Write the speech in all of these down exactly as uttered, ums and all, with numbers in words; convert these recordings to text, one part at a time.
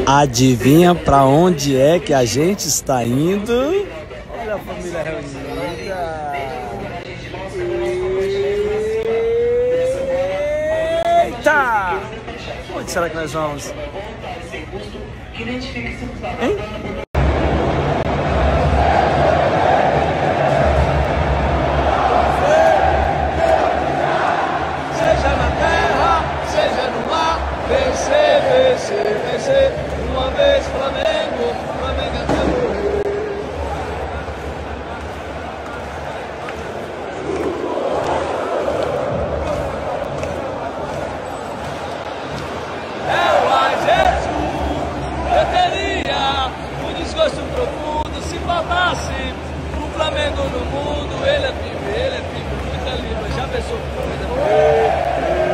Adivinha pra onde é que a gente está indo? Olha a família reunida. Eita! Onde será que nós vamos? Hein? Seja na terra, seja no mar, vencer, vencer, vencer. Uma vez Flamengo, Flamengo até morrer. É o ai Jesus, eu teria um desgosto profundo se faltasse um Flamengo no mundo. Ele é pibe, ele é pibe, muita língua, já pensou por vida.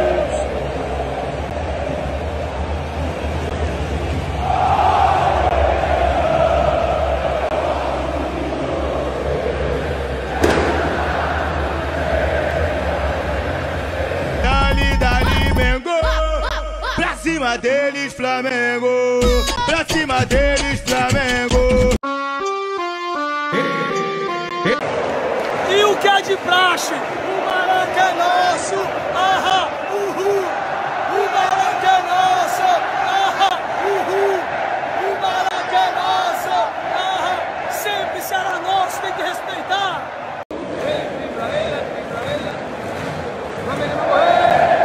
Pra cima deles, Flamengo! Pra cima deles, Flamengo! E o que é de praxe? O Maraca é nosso! Ahá, uhul! O Maraca é nosso! Ahá, uhul! O Maraca é nosso! Ahá, sempre será nosso, tem que respeitar! Ele, vibra ele, vibra ele! Vamos ele vai morrer!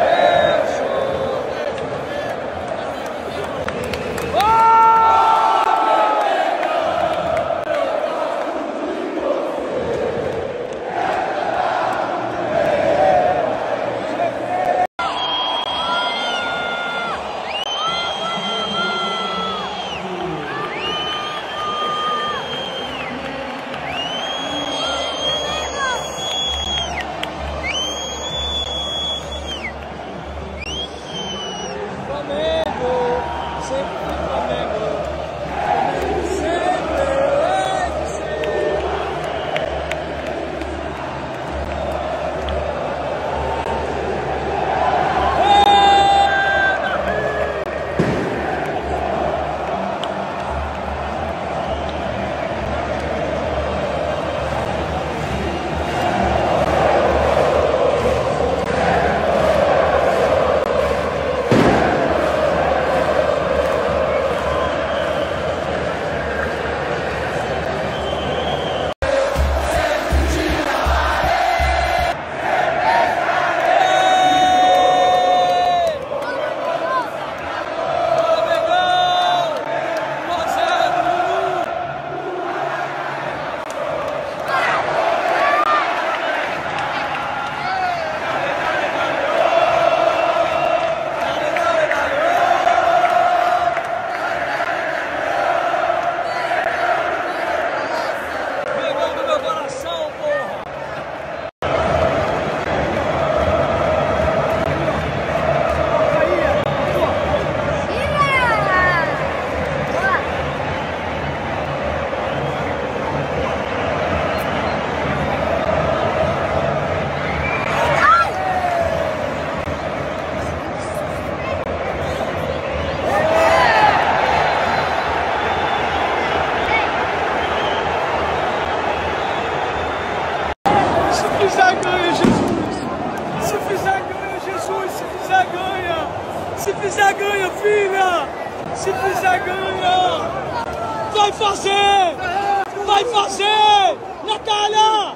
Se fizer ganha, filha! Se fizer ganha! Vai fazer! Vai fazer! Natália!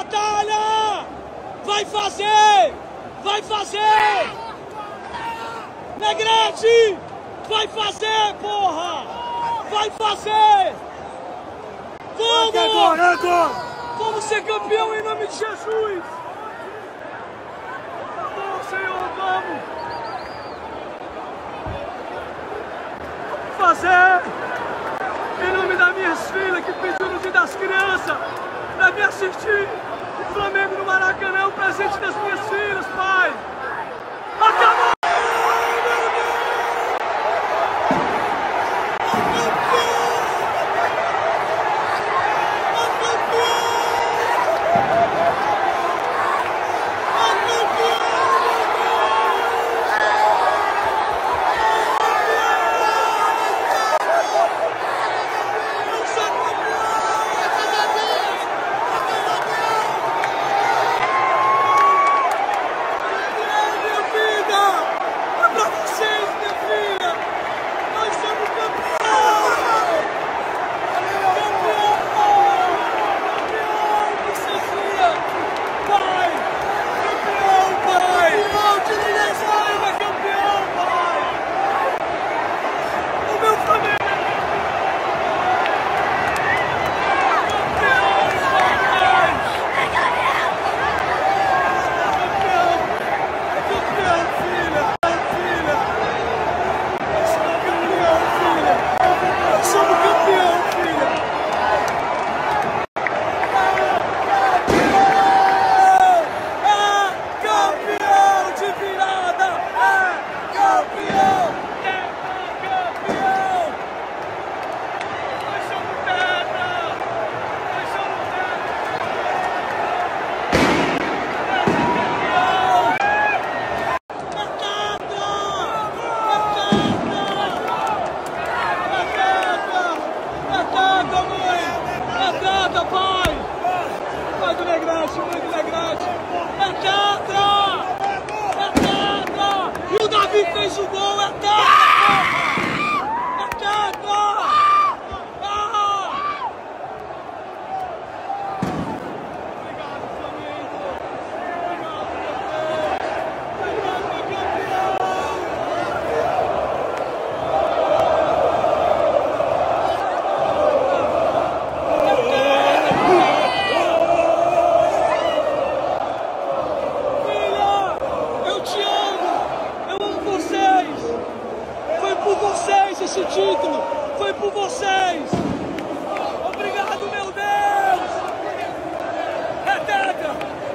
Natália! Vai fazer! Vai fazer! Negrete! Vai fazer, porra! Vai fazer! Vamos! Vamos ser campeão em nome de Jesus! Vamos, Senhor, vamos! Fazer em nome das minhas filhas que pediram no dia das crianças para me assistir o Flamengo no Maracanã, o presente das minhas filhas, pai. Acabou! É tetra! É tetra! E o Davi fez o gol, é tetra! É tetra! Ah! Obrigado, Flamengo! Esse título foi por vocês. Obrigado, meu Deus. É tetra.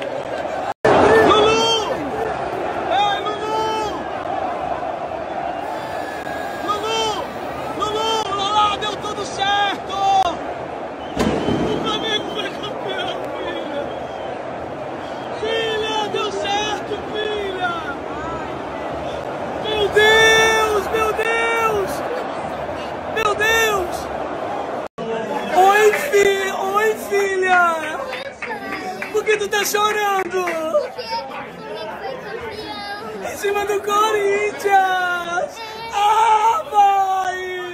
Lulu! Ei, Lulu! Lulu! Lulu! Lulá, deu tudo certo. O Flamengo foi campeão, filha. Filha, deu certo, filha. Meu Deus, meu Deus. Meu Deus! Oi, filha! Oi, filha! Por que tu tá chorando? Porque o Flamengo foi campeão. Em cima do Corinthians! Ah, vai!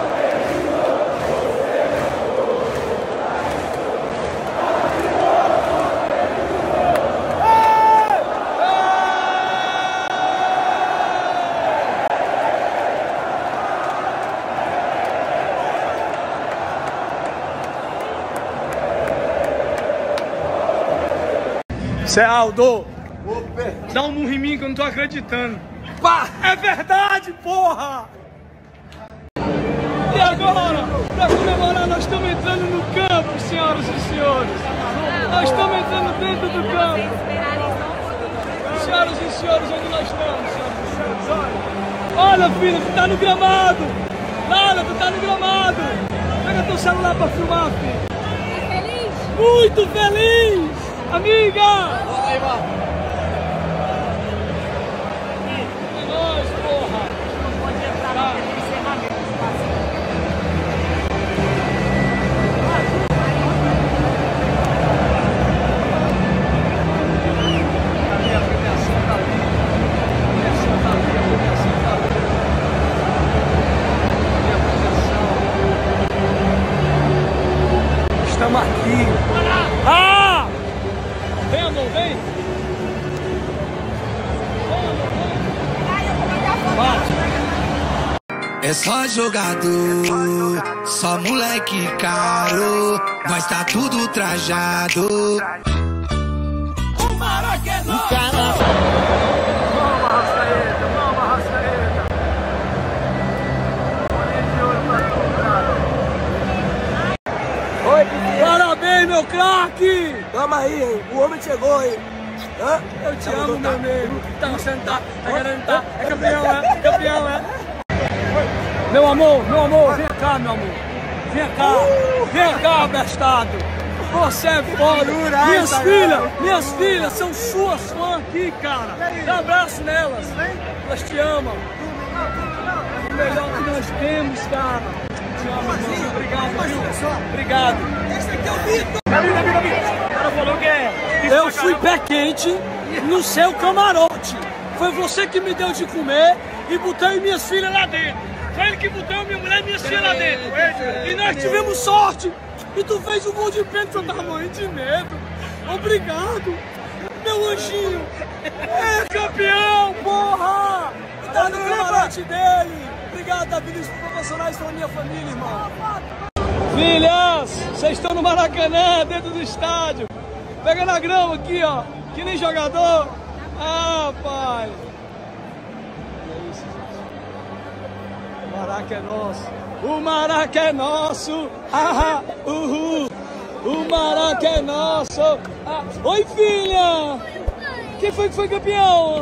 Cê, Aldo, dá um murro em mim que eu não tô acreditando. Pá, é verdade, porra! E agora, pra comemorar, nós estamos entrando no campo, senhoras e senhores. Nós estamos entrando dentro do campo. Senhoras e senhores, onde nós estamos, senhoras e senhores? Olha, olha filha, tu tá no gramado. Lala, tu tá no gramado. Pega teu celular pra filmar, filho. Tá feliz? Muito feliz! Amiga! Aí, mano. É nóis, porra! Não pode entrar tá. No encerramento. Ali a premiação tá ali. A premiação tá ali, a premiação tá ali. Ali a premiação. Estamos aqui. Ah! Vem, amor, vem! É só jogador, só moleque caro, mas tá tudo trajado. O Maracanã! O cara! Vamos, Arrascaeta, vamos, Arrascaeta! Oi, parabéns, meu craque! Vamos aí, hein? O homem chegou, hein? Hã? Eu te amo, meu amigo. Tá sentado, tá querendo tá? É campeão, é? Campeão, é? Meu amor, meu amor, vem cá, meu amor. Vem cá, vem cá, bestado. Você é foda. Minhas filhas, minhas filhas são suas fãs aqui, cara. Dá um abraço nelas. Elas te amam. É o melhor que nós temos, cara. Te amo, irmão. Obrigado, viu? Obrigado. Esse aqui é o Vitor. Davi, Davi, Davi. O cara falou que é... Eu fui pé quente no seu camarote. Foi você que me deu de comer e botei minhas filhas lá dentro. Foi ele que botou minha mulher e minhas filhas lá dentro. E nós tivemos sorte. E tu fez um gol de pênalti, eu tava morrendo de medo. Obrigado, meu anjinho. É campeão, porra! E tá no camarote dele. Obrigado, Davi, dos profissionais são minha família, irmão. Filhas, vocês estão no Maracanã, dentro do estádio. Pega na grama aqui, ó. Que nem jogador. Ah, pai. É isso, gente. O Maraca é nosso. O Maraca é nosso. Ah, uhul. O Maraca é nosso. Ah. Oi, filha. Quem foi que foi campeão?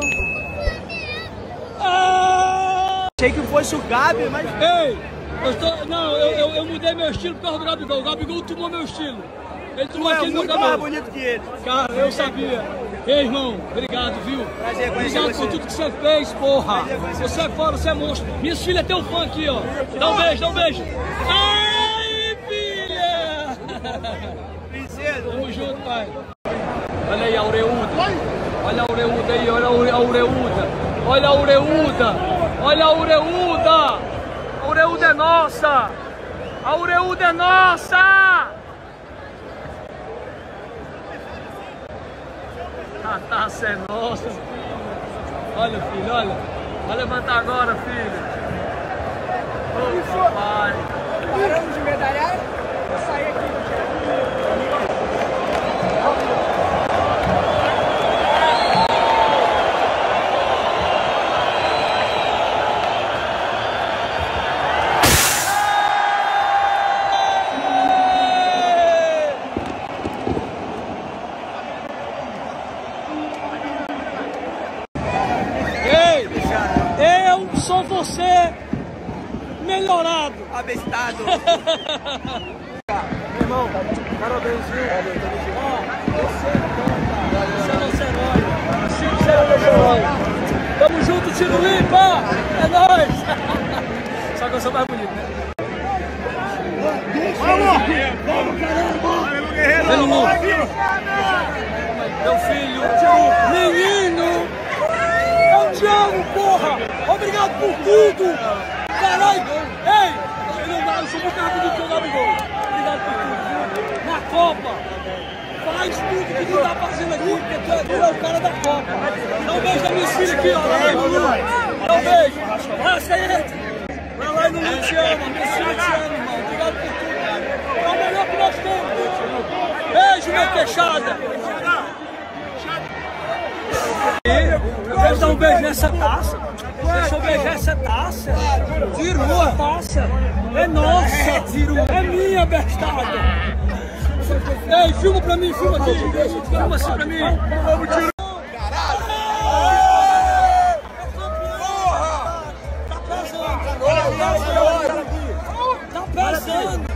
Ah. Achei que fosse o Gabi, mas... Ei, eu tô... não, eu, eu, eu mudei meu estilo por causa do Gabigol. O Gabigol tomou meu estilo. Ele tomou aquele meu cabelo. mais bonito que ele. Cara, eu sabia. Ei, irmão, obrigado, viu? Prazer conhecer obrigado você. por tudo que você fez, porra. Você é fora, você é monstro. Minhas filhas é teu fã aqui, ó. Dá um beijo, dá um beijo. Ai, filha! Princesa. Tamo junto, pai. Olha aí, Aureúdo. Olha a Ureuda aí, olha a Ureuda. Olha a Ureuda. Olha a Ureuda. A Ureuda é nossa. A Ureuda é nossa. A taça é nossa. Olha, filho, olha. Vai levantar agora, filho. Ô, papai. Paramos de medalhar. Vou sair aqui. Sou você melhorado. Abestado. Irmão, parabéns, viu? Você é nosso herói. Chico, você é nosso herói. Tamo junto, tiro limpa. É nóis. Só que eu sou mais bonito, né? Vamos! Vamos, caramba! Pelo mundo. Meu filho, menino. Eu te amo, porra. Obrigado por tudo! Caralho! Ei! Eu sou muito rápido que eu dou gol! Obrigado por tudo! Na Copa! Faz tudo que tu tá fazendo aqui, porque tu é, tu é o cara da Copa! Dá um beijo da minha filha aqui, ó! Lá no Lulu! Dá um beijo! Vai, gente! Vai lá no Lulu, te ama! Minha filha te ama, irmão! Obrigado por tudo! É o melhor que nós temos! Beijo, minha queixada! Eu quero dar um beijo nessa taça. Deixa eu beijar essa taça. Tirou a taça. É nossa. É minha, bestada. Ei, filma pra mim, filma aqui. Filma assim pra mim. Vamos tirar. Tá pesando.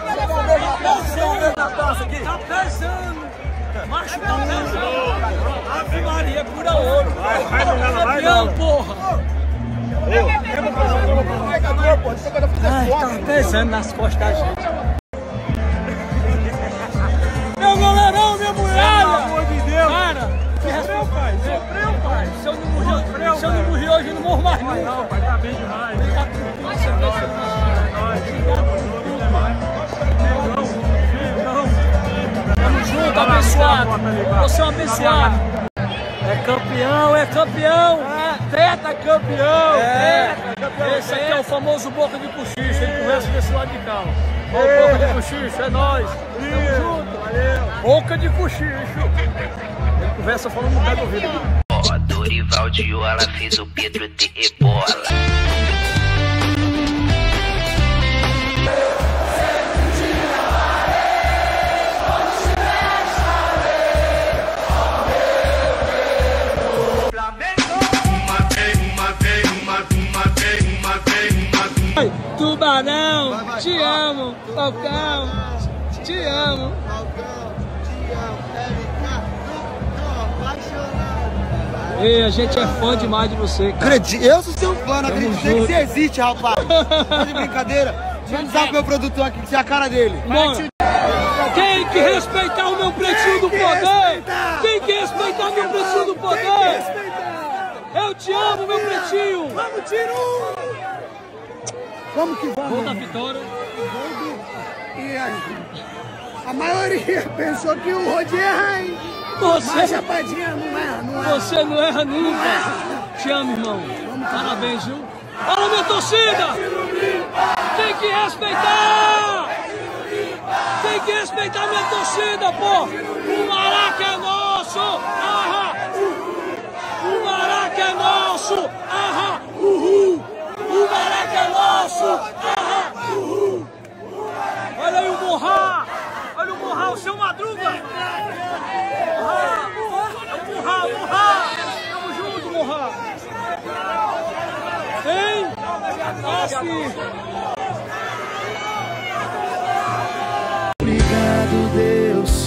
Tá pesando. Tá pesando. Macho, tá pesando. Ave Maria, pura ouro. Campeão, porra. Ai, tá pesando nas costas da gente. Meu goleirão, minha mulher! Pelo amor de Deus! Cara, sofreu, pai! Sofreu, pai! Se eu não morrer, se eu não morrer hoje, eu não morro mais nunca. Não, vai estar bem demais. Obrigado por tudo, você é nóis. Obrigado por tudo. Tamo junto, abençoado. Você é um abençoado. É campeão, é campeão! Teta campeão! É! Teta, esse aqui é o famoso boca de cochicho, ele conversa desse lado de cá. Ó, o boca de cochicho, é nóis! Tamo junto! Valeu! Boca de cochicho! Ele conversa falando no pé do ouvido. Ó, Dorival de Ola fez o Pedro de Ebola. Tubarão, te amo, Falcão, te amo. Ei, a gente é fã demais de você, cara. Eu sou seu fã, não acredito que você existe, rapaz. Tá de brincadeira? Você não sabe o meu produtor aqui, que você é a cara dele. Bom, tem que respeitar o meu pretinho do poder. Tem que respeitar o meu pretinho do poder. Eu te amo, meu pretinho. Vamos, tiro! Vamos que vamos. Gol da vitória. E a, a maioria pensou que o Rodi erra, hein? Você, Mas a Chapadinha não erra, não erra. Você não erra nunca. Te amo, irmão. Parabéns, viu? Olha a minha torcida. Tem que respeitar. Tem que respeitar a minha torcida, pô. O Maraca é nosso. Ahá. O Maraca é nosso. Ahá. Uhul. O Maraca é nosso! Ah, uhul. Olha aí o Morra! Olha o Morra, o seu Madruga! Morra! Morra, Morra! Tamo junto, Morra! Hein? Assim! Obrigado, Deus.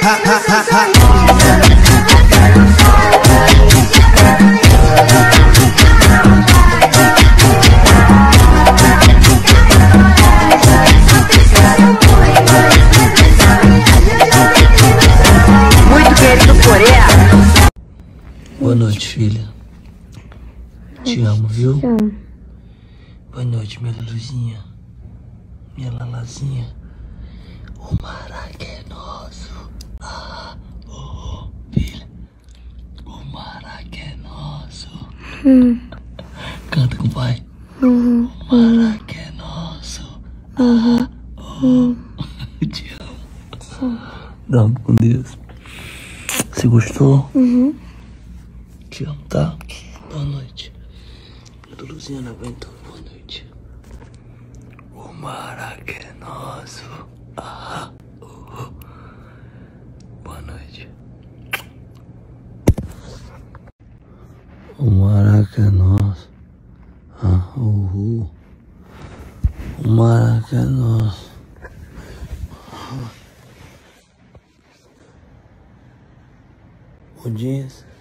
Boa noite, filha. Te amo, viu? Boa noite, minha Luluzinha. Minha Lalazinha. O Maraca é nosso. Ah, oh, filha. O Maraca é nosso. Hum. Canta com o pai. Uhum. O Maraca é nosso. Ah, oh. Te amo. Sim. Dorme com Deus. Você gostou? Uhum. Te amo, tá? Boa noite. A Luluzinha não aguentou. Boa noite. O Maraca é nosso. Ah, uh. Boa noite. O Maraca é nosso. Ah, uh. O Maraca é nosso. O jeans.